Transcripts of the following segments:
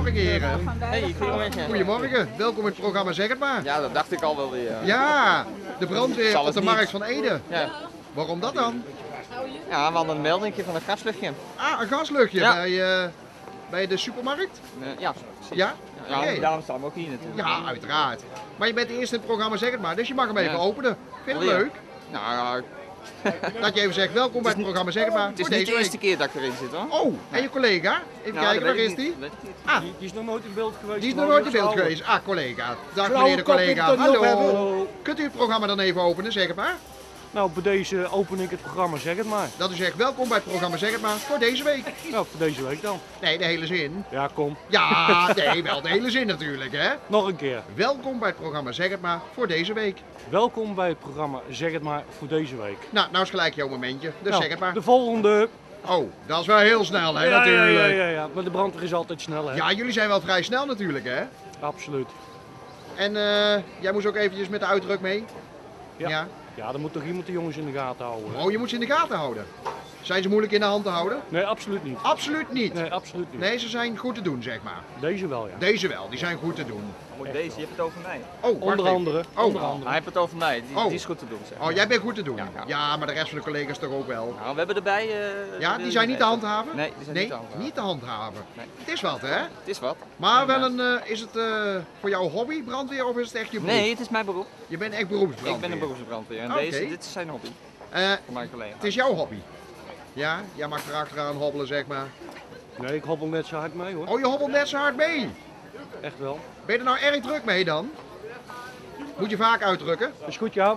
Goedemorgen heren. Hey, goedemorgen. Goedemorgen, welkom in het programma Zeg het maar. Ja, dat dacht ik al wel weer. Ja, de brandweer Zal op het de niet. markt van Ede. Ja. Waarom dat dan? Ja, we hadden een meldingje van een gasluchtje. Ah, een gasluchtje Ja. bij de supermarkt? Ja, precies. Ja? Ja, Oké. daarom staan we ook hier natuurlijk. Ja, uiteraard. Maar je bent eerst in het programma Zeg het maar, dus je mag hem even Ja. openen. Vind je het Alweer? leuk? Nou, Dat je even zegt, welkom bij het programma Zeg het maar het is voor niet deze de eerste week. keer dat ik erin zit hoor. Oh, en je collega? Even Nou, kijken, dat waar weet is ik die? niet. Weet ik niet. Ah, Die is nog nooit in beeld geweest. die is nog nooit in beeld geweest. Ah, collega. Dag Flauwe meneer de kop collega. ik toch nog Hallo. hebben. Kunt u het programma dan even openen, zeg het maar? Nou, bij deze open ik het programma, zeg het maar. Dat u zegt, welkom bij het programma Zeg het maar voor deze week. Nou, voor deze week dan. Nee, de hele zin. Ja, kom. Ja, nee, wel de hele zin natuurlijk, hè. Nog een keer. Welkom bij het programma Zeg het maar voor deze week. Welkom bij het programma Zeg het maar voor deze week. Nou is gelijk jouw momentje, dus Nou, zeg het maar. De volgende. Oh, dat is wel heel snel, hè, Ja, natuurlijk. ja. Maar de brandweer is altijd snel, hè? Ja, jullie zijn wel vrij snel natuurlijk, hè. Absoluut. En jij moest ook eventjes met de uitdruk mee? Ja. Ja, dan moet toch iemand de jongens in de gaten houden. hè? Oh, je moet ze in de gaten houden. Zijn ze moeilijk in de hand te houden? Nee, absoluut niet. Absoluut niet. Nee, absoluut niet. Nee, ze zijn goed te doen, zeg maar. Deze wel, ja. Deze wel, die zijn goed te doen. Moet deze, je hebt het over mij. Oh, wacht Onder even. andere. Oh. Onder Hij andere. heeft het over mij, die, Oh. die is goed te doen zeg. Oh, jij bent goed te doen. Ja. Ja, maar de rest van de collega's toch ook wel. Nou, we hebben erbij... Ja, die zijn niet te handhaven? Nee, die zijn Nee, niet te handhaven. niet te handhaven. Nee. Het is wat, hè? Het is wat. Maar wel is het voor jou hobby brandweer of is het echt je beroep? Nee, het is mijn beroep. Je bent echt beroepsbrandweer. Ik ben een beroepsbrandweer en Oké. dit is zijn hobby Eh, voor mijn collega. het is jouw hobby. Ja, jij mag erachteraan hobbelen, zeg maar. Nee, ik hobbel net zo hard mee, hoor. Oh, je hobbelt net zo hard mee. Echt wel. Ben je er nou erg druk mee dan? Moet je vaak uitdrukken? Is goed, ja.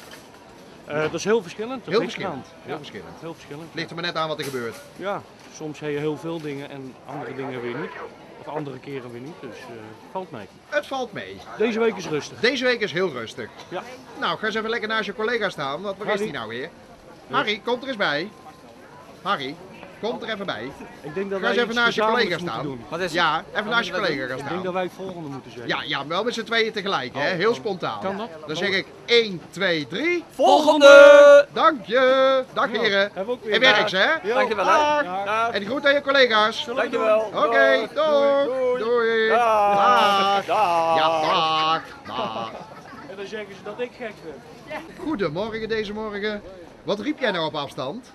Dat is heel verschillend. Dat Heel ligt verschillend. eraan. Heel Ja, verschillend. heel verschillend. Ligt er maar net aan wat er gebeurt. Ja, soms heb je heel veel dingen en andere dingen weer niet. Of andere keren weer niet, dus valt mee. Het valt mee. Deze week is rustig. Deze week is heel rustig. Ja. Nou, ga eens even lekker naast je collega staan, want waar is Harry. die nou weer? Harry, kom er eens bij. Harry, kom er even bij. Ik denk dat Ga eens wij even iets naast je collega gezamenlijks moeten staan. doen. Wat is Ja, even naast je moeten we collega gaan Ik denk dat staan. wij het volgende moeten zeggen. Ja, ja, wel met z'n tweeën tegelijk, hè? Heel spontaan. Kan dat? Dan zeg ik 1, 2, 3. Volgende! Dank je. Dag Ja, heren. hebben we ook weer. En werks, hè? Ja. Dankjewel hè. Dag. Ja. En groet aan je collega's. Dankjewel. Oké, doei. Doei. Dag. Ja, dag. Dag. En dan zeggen ze dat ik gek ben. Goedemorgen deze morgen. Wat riep jij nou op afstand?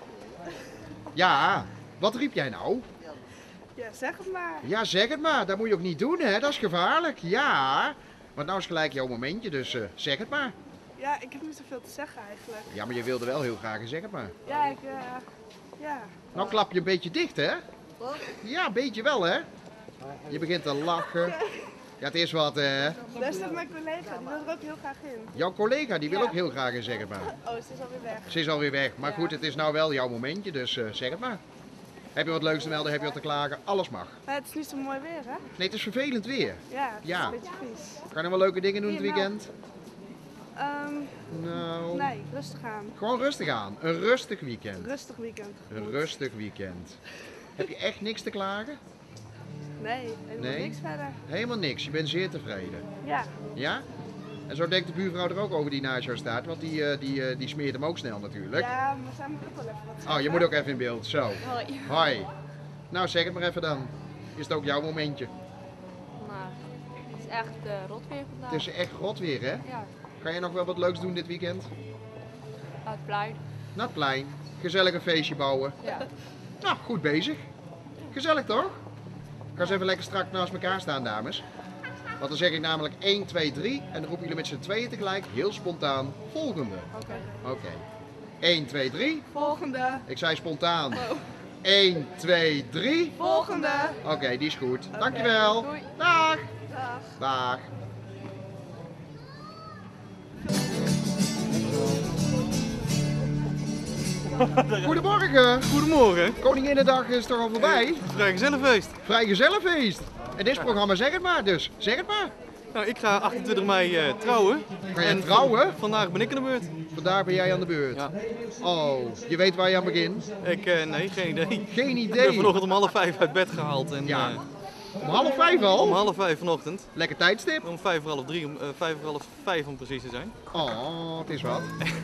Ja, wat riep jij nou? Ja, zeg het maar. Ja, zeg het maar. Dat moet je ook niet doen, hè? Dat is gevaarlijk. Ja. Want nou is gelijk jouw momentje, dus zeg het maar. Ja, ik heb niet zoveel te zeggen eigenlijk. Ja, maar je wilde wel heel graag een zeg het maar. Ja, ja. Nou klap je een beetje dicht, hè? Ja, een beetje wel, hè? Je begint te lachen. Ja, het is wat, hè? Daar is mijn collega, die wil er ook heel graag in. Jouw collega, die wil Ja. ook heel graag een zeg het maar. Oh, ze is alweer weg. Ze is alweer weg. Maar Ja. goed, het is nou wel jouw momentje, dus zeg het maar. Heb je wat leuks te melden? Heb je wat te klagen? Alles mag. Maar het is niet zo mooi weer, hè? Nee, het is vervelend weer. Ja, het is Ja. een beetje vies. Ga je nog wel leuke dingen doen het Hier, weekend? Nou, Nee, rustig aan. gewoon rustig aan. Een rustig weekend. Rustig weekend. Een rustig weekend. Heb je echt niks te klagen? Nee, helemaal Nee? niks verder. Helemaal niks. Je bent zeer tevreden. Ja, Ja? En zo denkt de buurvrouw er ook over die naast jou staat, want die smeert hem ook snel natuurlijk. ja, maar zij moet ook wel even wat zeggen. Oh, je moet ook even in beeld. Zo. Hoi. Hoi. Nou, zeg het maar even dan. Is het ook jouw momentje? Maar het is echt rot weer vandaag. Het is echt rot weer, hè? Ja, Ga je nog wel wat leuks doen dit weekend? uit het plein. Naar het plein. Gezellig een feestje bouwen. Ja. Nou, goed bezig. Gezellig toch? Ga eens even lekker strak naast elkaar staan, dames. Want dan zeg ik namelijk 1, 2, 3 en dan roepen jullie met z'n tweeën tegelijk, heel spontaan, volgende. Oké. Oké. 1, 2, 3. Volgende. Ik zei spontaan. 1, 2, 3. Volgende. Oké, die is goed. Dankjewel. Doei. Dag. Dag. Dag. Goedemorgen. Goedemorgen, Koninginnedag is toch al voorbij? vrijgezellenfeest. Vrijgezellenfeest. En dit programma zeg het maar dus. Zeg het maar. Nou, ik ga 28 mei trouwen. Ga je trouwen? Vandaag ben ik aan de beurt. Vandaag ben jij aan de beurt. Ja. Oh, je weet waar je aan begint? Nee, geen idee. Geen Ik ben idee. vanochtend om 4:30 uit bed gehaald. En, Ja. Om 4:30 al? om 4:30 vanochtend. Lekker tijdstip. Om 4:30, om 4:45 om precies te zijn. Oh, het is wat.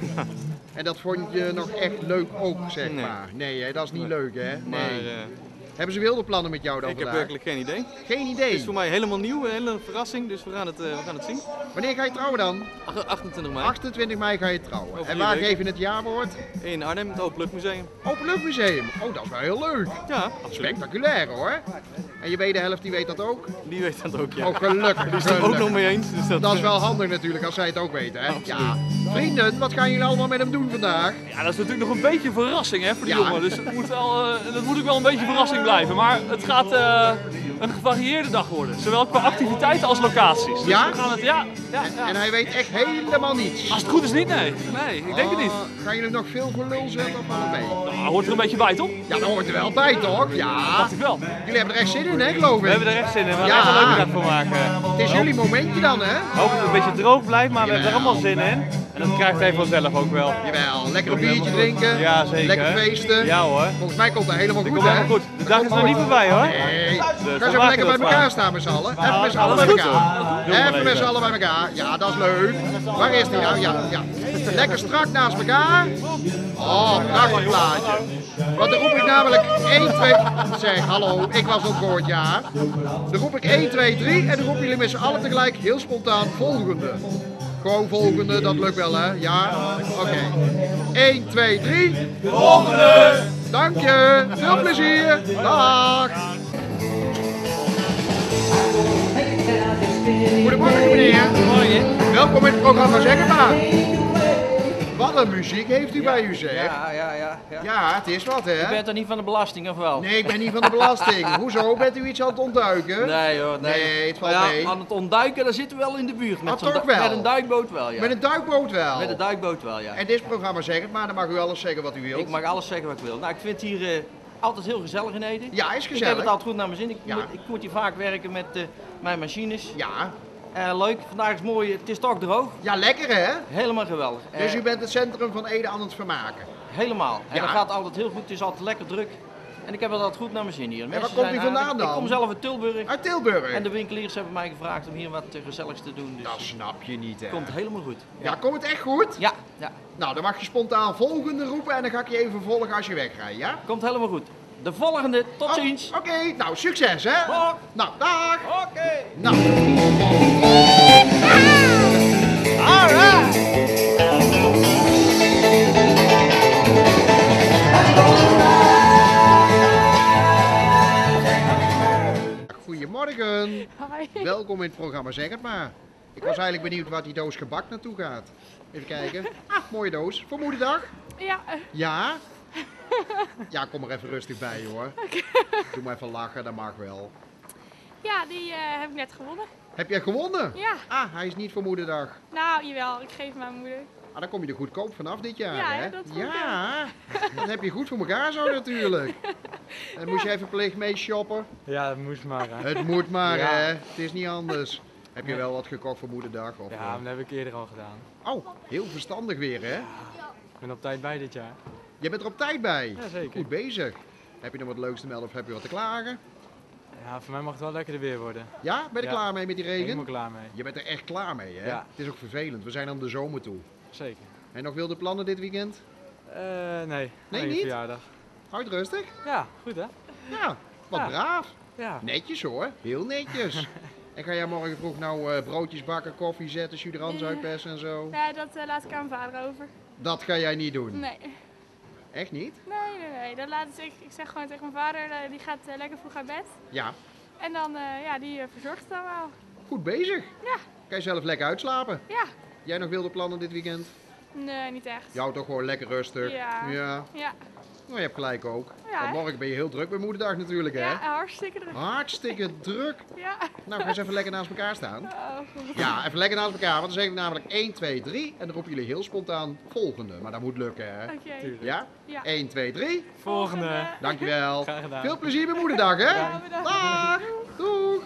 En dat vond je nog echt leuk ook, zeg Nee. maar. Nee, hè, dat is niet leuk, hè? Maar Nee. Hebben ze wilde plannen met jou dan Ik heb vandaag? werkelijk geen idee. Geen Het idee. is voor mij helemaal nieuw, een hele verrassing, dus we gaan het zien. Wanneer ga je trouwen dan? 28 mei 28 mei ga je trouwen. Over En 3 waar weken. geef je het jaarwoord? in Arnhem, het Openluchtmuseum. Openluchtmuseum. Oh, dat is wel heel leuk. Ja, Spectaculair hoor. En je wederhelft die weet dat ook? die weet dat ook, ja. Oh, gelukkig. Die is het er ook nog mee eens. Dus Dat is wel handig natuurlijk als zij het ook weten, hè? Ja. Vrienden, wat gaan jullie allemaal met hem doen vandaag? Ja, dat is natuurlijk nog een beetje een verrassing hè, voor die Ja. jongen. Dus het moet wel, dat moet ook wel een beetje een verrassing blijven. Maar het gaat een gevarieerde dag worden. Zowel qua activiteiten als locaties. Dus Ja? we gaan het, ja. En hij weet echt helemaal niets. Als het goed is niet, nee. Nee, ik denk het niet. Gaan jullie nog veel voor lul zetten of valt het mee? Nou, hoort er een beetje bij, toch? Ja, dat hoort er wel bij toch? Ja. Dacht ik wel. Jullie hebben er echt zin in, hè, geloof We ik? hebben er echt zin in, we gaan Ja. er echt een leuke dag van maken. Het is jullie momentje dan, hè? Hoop dat het een beetje droog blijft, maar we hebben er Jawel. allemaal zin in. En dat krijgt hij vanzelf ook wel. Jawel, lekker een biertje drinken. Ja, zeker. Lekker feesten. Ja hoor. Volgens mij komt dat helemaal Dat goed, komt hè? helemaal goed. De dag is nog niet voorbij hoor. Nee. Ga we eens even maken lekker bij dat elkaar maar. staan met z'n allen. Even met z'n allen dat bij is goed, elkaar. hoor. Doe maar Even met even. z'n allen bij elkaar. Ja, dat is leuk. Waar is die nou? Ja, ja. Lekker strak naast elkaar. Oh, prachtig plaatje. Want dan roep ik namelijk 1, 2... Zeg, hallo, ik was op woord, ja. Dan roep ik 1, 2, 3 en dan roepen jullie met z'n allen tegelijk heel spontaan volgende. Gewoon volgende, dat lukt wel hè? Ja? Oké. 1, 2, 3. Volgende! Dank je, veel plezier. Dag! Goedemorgen meneer. Goedemorgen. Welkom in het programma Zeg het maar. Wat een muziek heeft u bij u zeg. Ja. Ja, het is wat hè? U bent toch niet van de belasting of wel? Nee, ik ben niet van de belasting. Hoezo? Bent u iets aan het ontduiken? Nee hoor, nee. Nee, het valt Maar ja, mee. aan het ontduiken, daar zitten we wel in de buurt. Met, Ah, zo'n toch wel? met een duikboot wel, ja. Met een duikboot wel. Met een duikboot wel, ja. En dit programma Zeg het maar, dan mag u alles zeggen wat u wilt. Ik mag alles zeggen wat ik wil. Nou, ik vind het hier altijd heel gezellig in Ede. Ja, is Ik heb gezellig. het altijd goed naar mijn zin. Ja. Ik moet hier vaak werken met mijn machines. Ja. Leuk, vandaag is mooi, het is toch droog. Ja, lekker hè? Helemaal geweldig. Dus u bent het centrum van Ede aan het vermaken. Helemaal. En Ja. dat gaat altijd heel goed, het is altijd lekker druk. En ik heb het altijd goed naar mijn zin hier. waar Mensen komt u zijn vandaan aardig. dan? Ik kom zelf uit Tilburg. Uit Tilburg. En de winkeliers hebben mij gevraagd om hier wat gezelligs te doen. Dus Dat snap je niet hè. het komt helemaal goed. Ja, komt het echt goed? Ja, ja, Nou, dan mag je spontaan volgende roepen en dan ga ik je even volgen als je wegrijdt, ja? komt helemaal goed. De volgende, tot Oh, ziens. Oké, nou succes hè? Dag. Nou, dag! Oké. Nou. Goedemorgen. Hi. Welkom in het programma Zeg het maar. Ik was eigenlijk benieuwd waar die doos gebak naartoe gaat. Even kijken. Mooie doos. Voor moederdag? Ja, Ja? Ja, kom er even rustig bij hoor. Doe maar even lachen, dat mag wel. ja, die heb ik net gewonnen. Heb jij gewonnen? Ja, Ah, hij is niet voor moederdag. nou jawel, ik geef mijn moeder. Ah, dan kom je er goedkoop vanaf dit jaar, Ja, hè? hè, dat vond ik Ja, dat heb je goed voor elkaar zo natuurlijk. En moest je even plicht mee shoppen? Ja, dat moest maar. Hè. Het moet maar, Ja. hè? Het is niet anders. Heb je wel wat gekocht voor moederdag? Of, Ja, maar dat heb ik eerder al gedaan. Oh, heel verstandig weer, hè? Ik ben op tijd bij dit jaar. Je bent er op tijd bij. Ja, zeker. Goed bezig. Heb je nog wat leuks te melden of heb je wat te klagen? Ja, voor mij mag het wel lekkerder weer worden. Ja, ben je er Ja. klaar mee met die regen? Helemaal klaar mee. Je bent er echt klaar mee, hè? Ja. Het is ook vervelend. We zijn aan de zomer toe. Zeker. En nog wilde plannen dit weekend? Nee. Nee, Alleen niet? verjaardag. Houd rustig. Ja, goed hè? Ja, wat Ja. braaf. Ja. Netjes hoor, heel netjes. En ga jij morgen vroeg nou broodjes bakken, koffie zetten, chudrans uitpersen en zo? Nee, dat laat ik aan mijn vader over. Dat ga jij niet doen. Nee, Echt niet? nee. Dat laat ik zeg gewoon tegen mijn vader, die gaat lekker vroeg uit bed. Ja, En dan, ja, die verzorgt het dan wel. goed bezig. Ja. Kan je zelf lekker uitslapen? Ja, Jij nog wilde plannen dit weekend? nee, niet echt. Jou toch gewoon lekker rustig? Ja. Ja. Ja, Nou, je hebt gelijk ook. Ja, Want hè? morgen ben je heel druk bij moederdag natuurlijk, hè? ja, hartstikke druk. Hartstikke druk. Ja. Nou, ga eens even lekker naast elkaar staan. Oh, goed. Ja, even lekker naast elkaar, want dan zeg ik namelijk 1, 2, 3 en dan roepen jullie heel spontaan volgende. Maar dat moet lukken, hè? Oké. Ja? Ja. 1, 2, 3. Volgende. Dankjewel. Graag gedaan. Veel plezier bij moederdag, hè? Ja, bedankt. Dag. Doeg.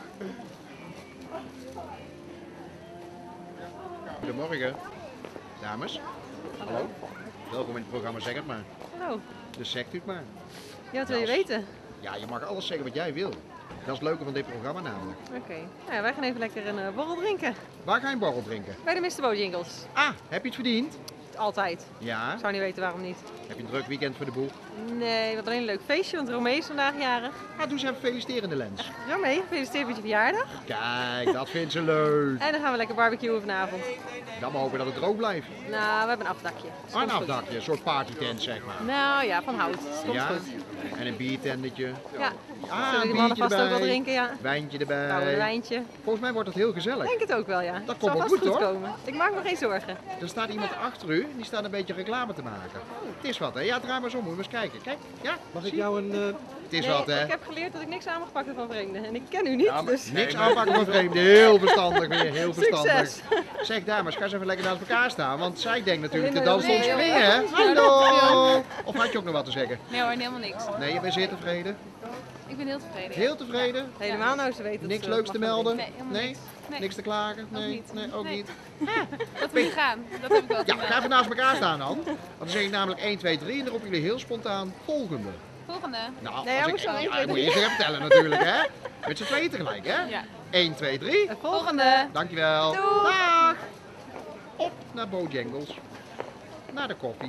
Goedemorgen. Dames. Hallo. Welkom in het programma Zeg het maar. Hallo. Dus zegt u het maar. Ja, wat wil je weten? Ja, je mag alles zeggen wat jij wil. Dat is het leuke van dit programma namelijk. Oké. Nou ja, wij gaan even lekker een borrel drinken. Waar ga je een borrel drinken? Bij de Mr. Bojingles. Ah, heb je het verdiend? Altijd. Ja? Ik zou niet weten waarom niet. Heb je een druk weekend voor de boeg? Nee, we hebben alleen een leuk feestje, want Romee is vandaag jarig. Doe eens even feliciteren de lens. Romee, gefeliciteerd met je verjaardag. Kijk, dat vindt ze leuk. En dan gaan we lekker barbecuen vanavond. Dan maar hopen dat het droog blijft. Nou, we hebben een afdakje. Dus Een komt goed. afdakje, een soort partytent zeg maar. Nou ja, van hout. Dus komt Ja? goed. En een biertendetje. Ja. Ah, Zullen een die mannen biertje vast ook wel erbij. drinken, ja. Wijntje Koude erbij. wijntje. Volgens mij wordt het heel gezellig. Denk het ook wel, ja. Dat Zal komt wel vast goed hoor. komen. Ik maak me geen zorgen. Er staat iemand achter u, die staat een beetje reclame te maken. Het is wat hè, ja draai maar eens om, moet je eens kijken. Kijk, ja. Mag ik jou een... Het is Nee, wat hè. ik heb geleerd dat ik niks aan mag pakken van vreemden. En ik ken u niet, Ja, maar dus... niks aanpakken van vreemden, heel verstandig weer, heel verstandig. Succes! Zeg dames, ga eens even lekker naast elkaar staan, want zij denkt natuurlijk de Alleen dans maar- om Nee, springen hè. joh. Hallo! Of had je ook nog wat te zeggen? Nee hoor, helemaal niks. Nee, je bent zeer tevreden? Ik ben heel tevreden. Heel tevreden? Helemaal nou, ze weten dat Niks ze leuks mag te gaan melden? Nee, helemaal Nee? niks. Nee. Niks te klagen? Nee, niet. nee ook Nee. niet. Dat moet je gaan. Dat heb ik wel Ja, ga even naast elkaar staan dan. Want dan zeg ik namelijk 1, 2, 3 en dan roepen jullie heel spontaan volgende. Volgende. Nou, Nee, als hij ik, moet zo 1, ja, 2, moet je 3. eerst even tellen natuurlijk hè. Met z'n tweeën tegelijk hè. Ja. 1, 2, 3. Volgende. Dankjewel. Doei. Dag. Op naar Bojangles. Naar de koffie.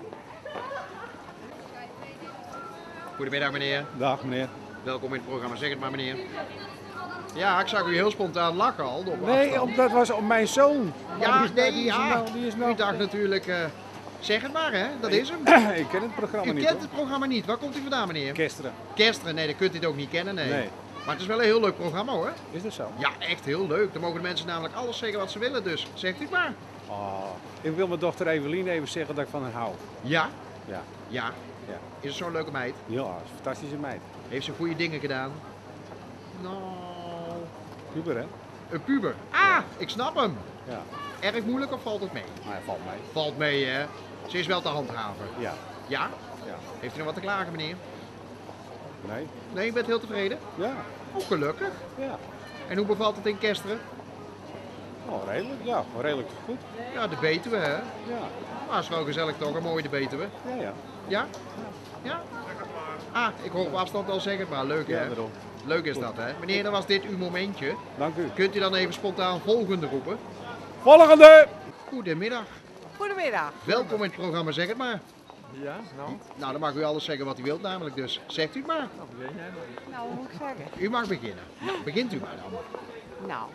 Goedemiddag meneer. Dag meneer. Welkom in het programma. Zeg het maar meneer. Ja, ik zag u heel spontaan lachen al. Op Nee, afstand. dat was op mijn zoon. Ja, die is, nee, die is ja. nou, die is nou, U dacht natuurlijk, zeg het maar hè, dat is hem. Ik ken het programma U niet. kent hoor. het programma niet. Waar komt u vandaan meneer? Kesteren. Kersteren, nee, dan kunt u het ook niet kennen, nee. Nee. Maar het is wel een heel leuk programma hoor. Is dat zo? Ja, echt heel leuk. Dan mogen de mensen namelijk alles zeggen wat ze willen, dus zegt u het maar. Oh, ik wil mijn dochter Evelien even zeggen dat ik van haar hou. Ja? Ja. Ja. Ja. Is het zo'n leuke meid? Ja, is een fantastische meid. Heeft ze goede dingen gedaan? Nou, Puber hè? een puber. Ah, ik snap hem. Ja. Erg moeilijk of valt het mee? Maar hij valt mee. Valt mee hè. Ze is wel te handhaven. Ja. Ja? Ja. Heeft u nog wat te klagen meneer? Nee. Nee, u bent heel tevreden? Ja. Oh, gelukkig. Ja. En hoe bevalt het in Kesteren? Oh, redelijk. Ja, redelijk goed. Ja, de Betuwe hè. Ja. Maar is wel gezellig toch, een mooie de Betuwe. Ja, ja. Ja? Ja? Ah, ik hoor op afstand al zeggen, maar leuk hè? Ja, daarom. Leuk is dat hè? Meneer, dan was dit uw momentje. Dank u. Kunt u dan even spontaan volgende roepen? Volgende! Goedemiddag. Goedemiddag. Welkom in het programma, zeg het maar. Ja, nou, Nou, dan mag u alles zeggen wat u wilt namelijk, dus zegt u het maar. begin jij maar. Nou, wat moet ik zeggen? U mag beginnen. Nou, begint u maar dan. Nou,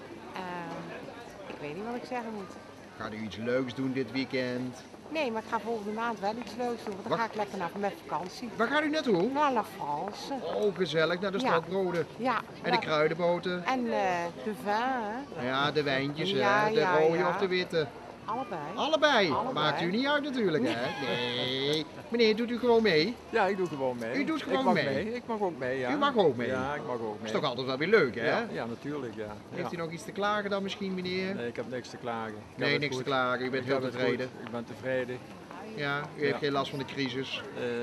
ik weet niet wat ik zeggen moet. Gaat u iets leuks doen dit weekend? Nee, maar ik ga volgende maand wel iets leuks doen, want dan Wat? ga ik lekker naar met vakantie. Waar gaat u naartoe? Naar La France. Oh, gezellig, naar de Ja. stadbroden. Ja. En de kruidenboten. En de vin, hè? Ja, de wijntjes, Ja, hè? De ja, rode ja. of de witte. Allebei. Allebei. Allebei. Maakt u niet uit natuurlijk, hè? Nee. Meneer, doet u gewoon mee? Ja, ik doe gewoon mee. U doet gewoon ik mag mee? Ik mag ook mee, ja. U mag ook mee? Ja, ik mag ook mee. Is toch altijd wel weer leuk, hè? Ja, ja, natuurlijk, ja. Heeft u Ja. nog iets te klagen dan misschien, meneer? Nee, ik heb niks te klagen. Ik heb Nee, het niks te goed. klagen. U bent Ik heel heb het tevreden. goed. Ik ben tevreden. Ja, u heeft Ja. geen last van de crisis.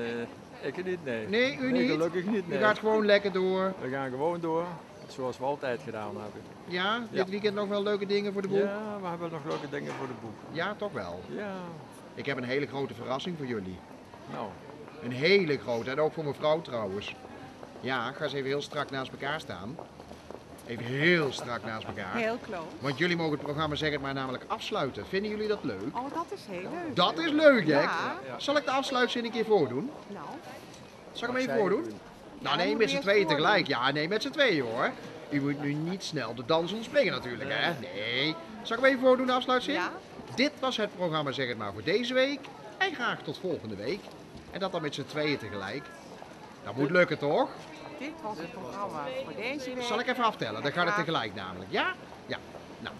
Ik niet, nee. Nee, u Nee, niet? gelukkig niet, U nee. gaat gewoon lekker door. We gaan gewoon door, zoals we altijd gedaan hebben. Ja, Ja. dit weekend nog wel leuke dingen voor de boel? Ja, we hebben nog leuke dingen voor de boeg. Ja, toch wel. Ja, Ik heb een hele grote verrassing voor jullie. nou. Een hele grote, en ook voor mijn vrouw trouwens. Ja, ga eens even heel strak naast elkaar staan. Even heel strak naast elkaar. Heel close. Want jullie mogen het programma Zeg het maar namelijk afsluiten. Vinden jullie dat leuk? Oh, dat is heel leuk. Dat is leuk, hè? Ja. Zal ik de afsluitzin een keer voordoen? Nou, Zal ik hem even voordoen? Nou nee, met z'n tweeën tegelijk. Ja, nee, met z'n tweeën hoor. U moet nu niet snel de dans ontspringen natuurlijk, hè? Nee. Zal ik hem even voordoen, de afsluitzin? ja. Dit was het programma Zeg het maar voor deze week. En graag tot volgende week. En dat dan met z'n tweeën tegelijk. Dat moet lukken, toch? Dit was het programma voor deze week. Zal ik even aftellen? Dan gaat het tegelijk namelijk. Ja? Ja. Nou.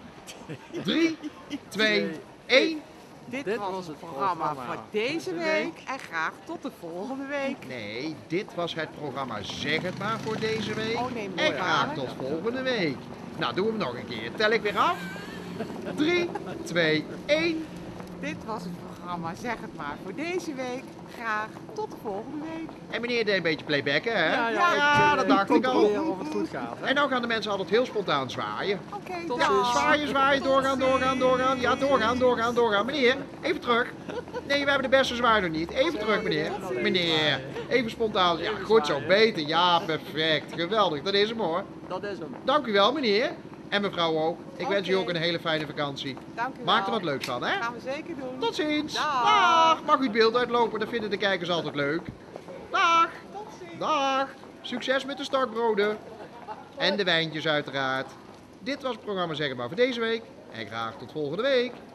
3, 2, 1. Dit was het programma voor deze week en graag tot de volgende week. Nee, dit was het programma Zeg het maar voor deze week. Oh, nee, mooi en graag herhalen. tot volgende week. Nou, doen we hem nog een keer. Tel ik weer af. 3, 2, 1. Dit was het programma Zeg het maar voor deze week. Graag tot de volgende week. En meneer deed een beetje playbacken, hè? Ja, dat dacht ik al. controleren of het goed gaat. Hè? En nou gaan de mensen altijd heel spontaan zwaaien. Oké, Tot dag. ziens. Zwaaien, zwaaien, doorgaan, doorgaan, doorgaan. Ja, doorgaan, doorgaan, doorgaan. Meneer, even terug. Nee, we hebben de beste zwaai nog niet. Even terug, meneer. Meneer, even spontaan. Ja, goed zo, beter. Ja, perfect. Geweldig, dat is hem hoor. Dat is hem. Dank u wel, meneer. En mevrouw ook. Ik wens u ook een hele fijne vakantie. Dank u wel. Maak er wat leuks van, hè? Gaan we zeker doen. Tot ziens. Dag. Dag. Mag u het beeld uitlopen? Dat vinden de kijkers altijd leuk. Dag. Tot ziens. Dag. Succes met de stokbroden. En de wijntjes uiteraard. Dit was het programma Zeg het maar voor deze week. En graag tot volgende week.